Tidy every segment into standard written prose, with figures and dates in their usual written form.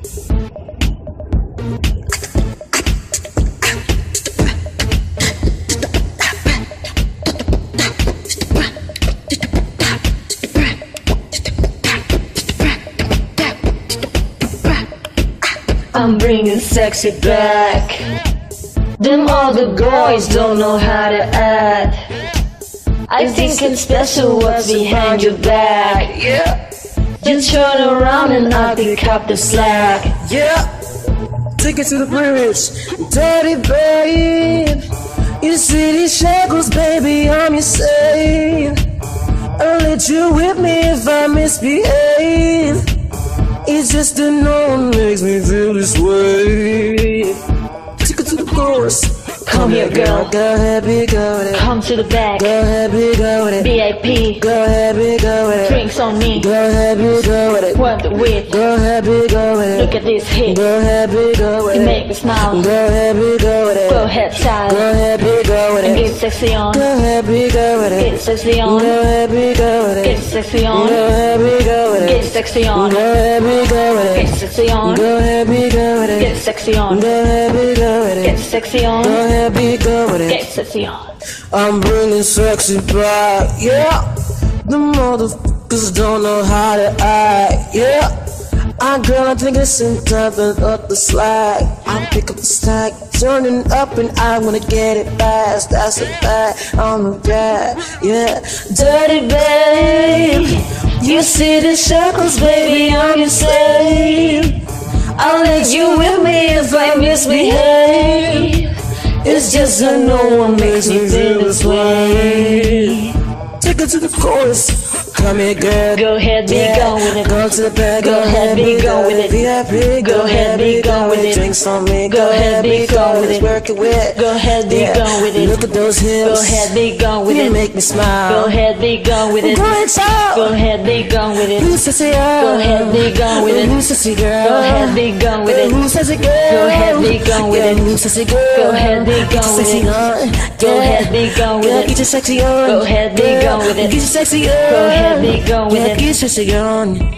I'm bringing sexy back. Them other boys don't know how to act. I think it's special what's behind your back. Yeah, Just turn around and I'll pick up the slack. yeah. Take it to the bridge, dirty babe. You see these shackles, baby, I'm your slave. I'll let you whip me if I misbehave. It's just that no one makes me feel this way. Take it to the chorus. Come here, girl. Go ahead, be go with it. Come to the back. Go ahead, be go with it. VIP. Go ahead, be go with it. Drinks on me. Go ahead, be go with it. Work the wit. Go ahead, be go with it. Look at this hit. Go ahead, be go with You it. make me smile. Go ahead, be go with it. Go ahead, Go child. ahead, be go with And it. get sexy on. Go ahead, be go with Get it. sexy Go on. ahead, be go with Get it. sexy Go on. ahead, be go with Get it. sexy on. Go ahead, be go with Get it. sexy on. Go ahead, be go with Get it. sexy on. Go ahead, be go with Get it. sexy on. Go ahead, be go with Get it. sexy on. I'm bringing sexy back, yeah. The motherfuckers don't know how to act, yeah. Girl, I think it's in time to up the slack. I pick up the slack, turning up, and I wanna get it fast. That's a fact, I'm a bad, yeah. Dirty babe, you see the shackles, baby, I'm your slave. I'll let you with me if I misbehave. It's just that no one makes me feel this way. Take it to the chorus. Come here, girl. Go ahead, be gone with it. Go to the back. Go ahead, be gone with it. VIP. Go ahead, be gone with it. Drinks on me. Go ahead, be gone with it. Work it with. Go ahead, be gone with it. Look at those hips. Go ahead, be gone with You it. make me smile. Go ahead, be gone with it. Go ahead, child. Go ahead, be gone with it. Who's sexy girl? Go ahead, be gone with it. Who's sexy girl? Go ahead, be gone with it. Who's sexy girl? Go ahead, be gone with it. Who's sexy girl? Go ahead, be Get your gone with sexy it. on. Go ahead, be gone with Yeah, it. get your sexy on. Go ahead, be Yeah, gone with it. Get your sexy on. Go ahead, be gone with Yeah, it. get your sexy on.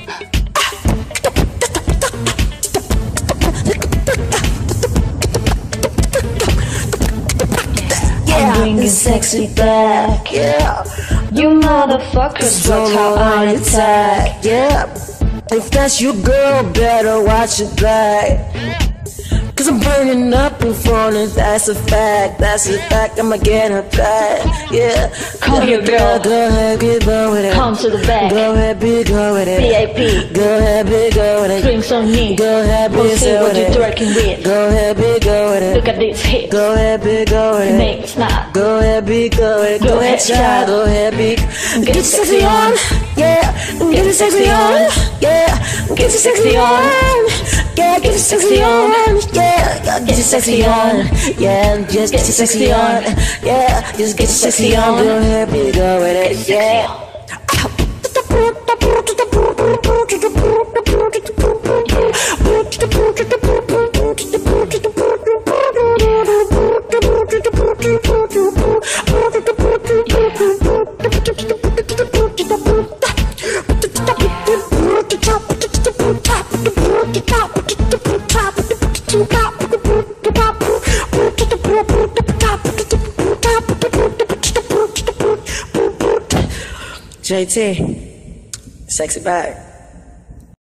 I'm bringing sexy back. Yeah, You motherfuckers, that's how I attack. Yeah, if that's your girl, better watch your back. Cause I'm burning up in front of that's a fact, that's a fact, I'ma get her back, yeah. Come here, girl. Go ahead, get on with it. Come to the back. Go ahead, be go with it. VIP. Go ahead, be go with it. Drinks on me. Go ahead, be We'll see go what with you're it. twerking with. Go ahead, be go with Look it. at this hit. Go ahead, be go with You it. make me smile. Go ahead, be go with it. Go Go ahead, ahead, child. child. Go ahead, be. Get your sexy sexy on, yeah. Get your sexy on, yeah. Get your sexy on, yeah. Get your sexy on, yeah. Get your sexy on, yeah. Just get your sexy on, yeah. Just get your sexy on. Go ahead, be go with it, yeah. JT, sexy back.